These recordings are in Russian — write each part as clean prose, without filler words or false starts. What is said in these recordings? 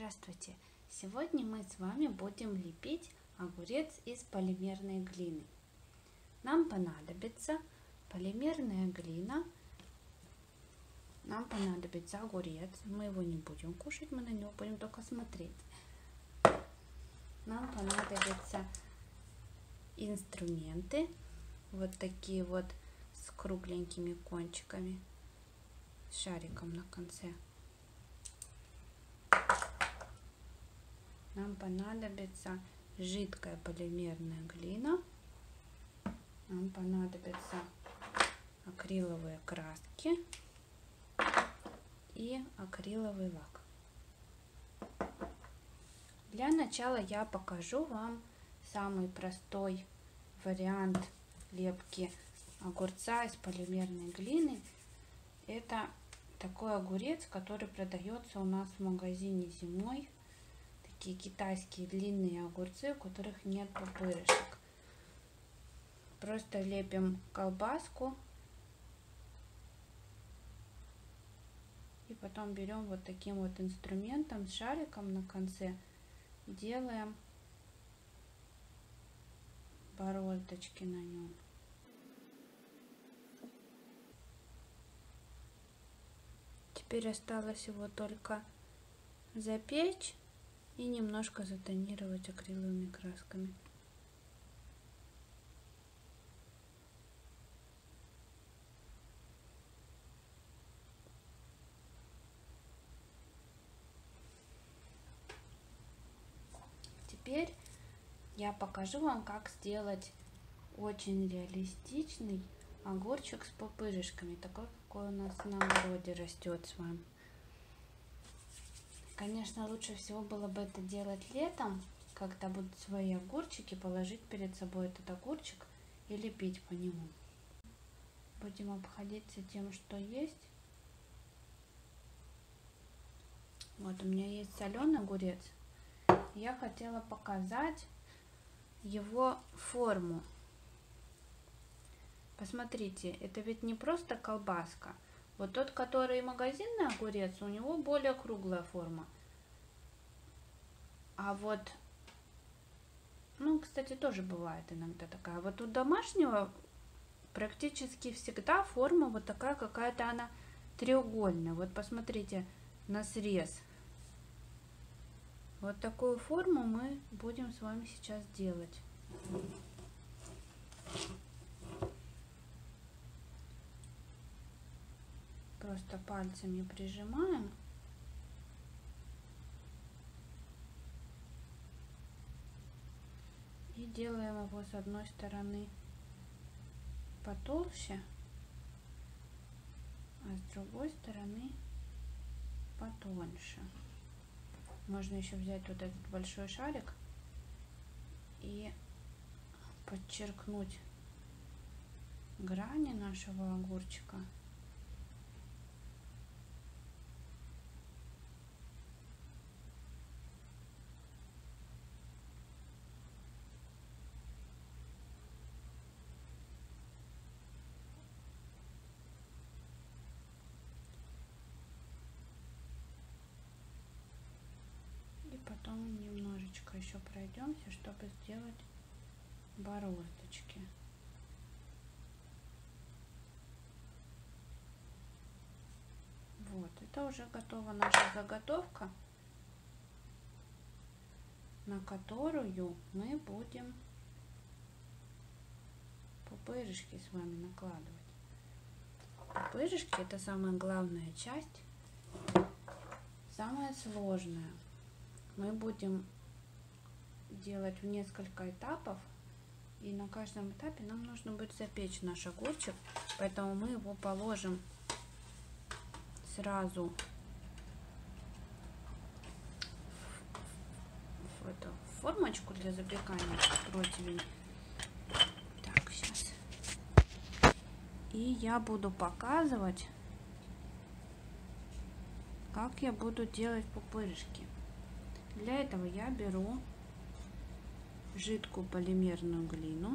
Здравствуйте! Сегодня мы с вами будем лепить огурец из полимерной глины. Нам понадобится полимерная глина, нам понадобится огурец. Мы его не будем кушать, мы на него будем только смотреть. Нам понадобятся инструменты, вот такие вот с кругленькими кончиками, с шариком на конце. Нам понадобится жидкая полимерная глина, нам понадобятся акриловые краски и акриловый лак. Для начала я покажу вам самый простой вариант лепки огурца из полимерной глины. Это такой огурец, который продается у нас в магазине зимой. Такие китайские длинные огурцы, у которых нет пупырышек. Просто лепим колбаску и потом берем вот таким вот инструментом с шариком на конце, делаем бороздочки на нем. Теперь осталось его только запечь и немножко затонировать акриловыми красками. Теперь я покажу вам, как сделать очень реалистичный огурчик с пупырышками, такой, какой у нас на огороде растет с вами. Конечно, лучше всего было бы это делать летом, когда будут свои огурчики, положить перед собой этот огурчик и лепить по нему. Будем обходиться тем, что есть. Вот у меня есть соленый огурец. Я хотела показать его форму. Посмотрите, это ведь не просто колбаска. Вот тот, который магазинный огурец, у него более круглая форма. А вот, кстати, тоже бывает иногда такая. Вот у домашнего практически всегда форма вот такая, какая-то она треугольная. Вот посмотрите на срез. Вот такую форму мы будем с вами сейчас делать. Просто пальцами прижимаем. И делаем его с одной стороны потолще, а с другой стороны потоньше. Можно еще взять вот этот большой шарик и подчеркнуть грани нашего огурчика. Потом немножечко еще пройдемся, чтобы сделать бороздочки. Вот, это уже готова наша заготовка, на которую мы будем пупырышки с вами накладывать. Пупырышки — это самая главная часть, самая сложная. Мы будем делать в несколько этапов, и на каждом этапе нам нужно будет запечь наш огурчик, поэтому мы его положим сразу в эту формочку для запекания, противень. Так, сейчас. И я буду показывать, как я буду делать пупырышки. Для этого я беру жидкую полимерную глину,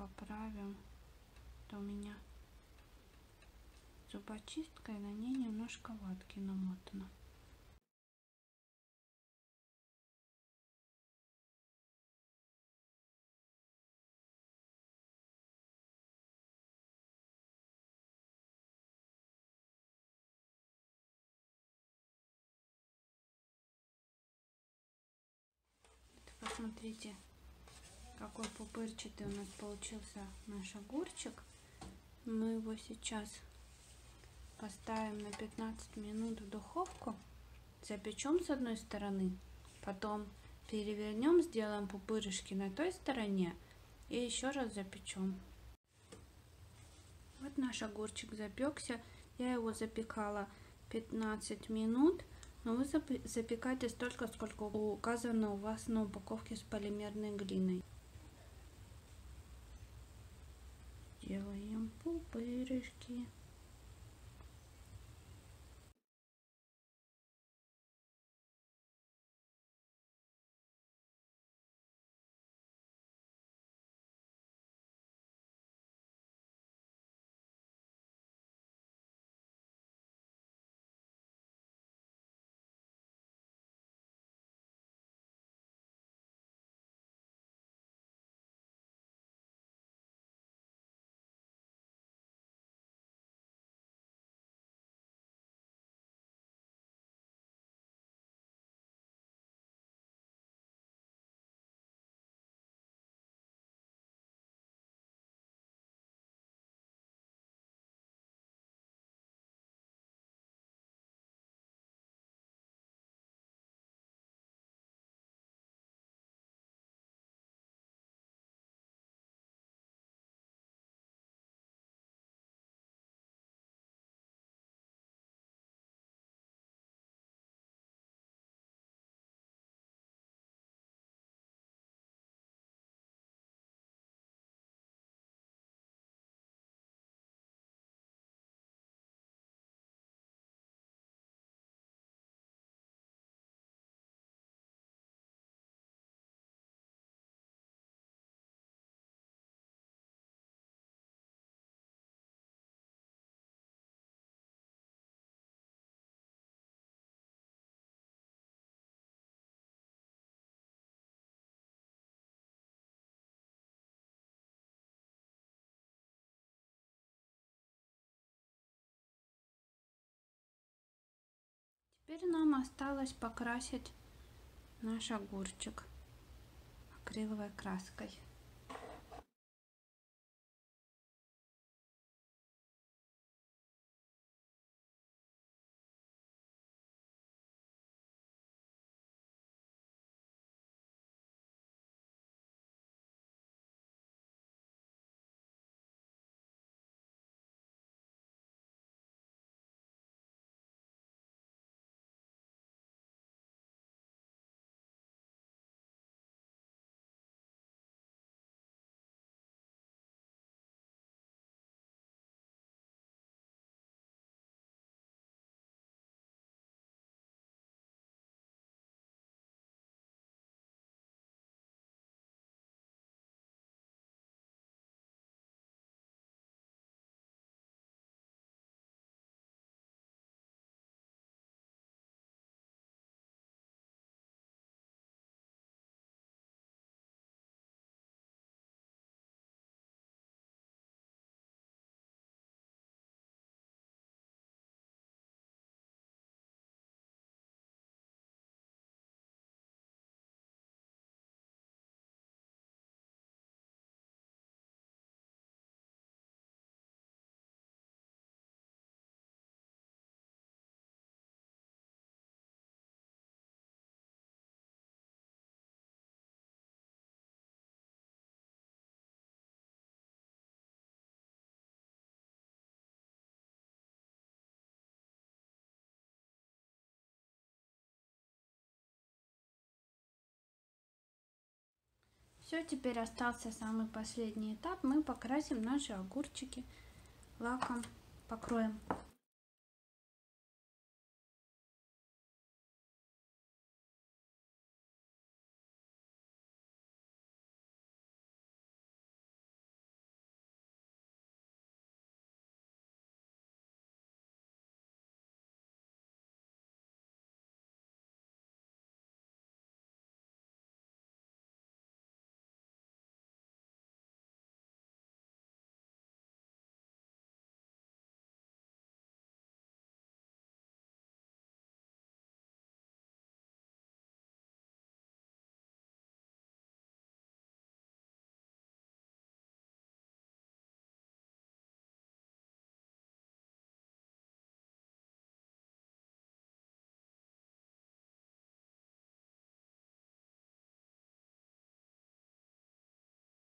поправим. Это у меня зубочисткой, на ней немножко ватки намотано. Посмотрите, какой пупырчатый у нас получился наш огурчик. Мы его сейчас поставим на 15 минут в духовку, запечем с одной стороны, потом перевернем, сделаем пупырышки на той стороне и еще раз запечем. Вот наш огурчик запекся. Я его запекала 15 минут, но вы запекайте столько, сколько указано у вас на упаковке с полимерной глиной. Делаем пупырышки. Теперь нам осталось покрасить наш огурчик акриловой краской. Все, теперь остался самый последний этап. Мы покрасим наши огурчики лаком, покроем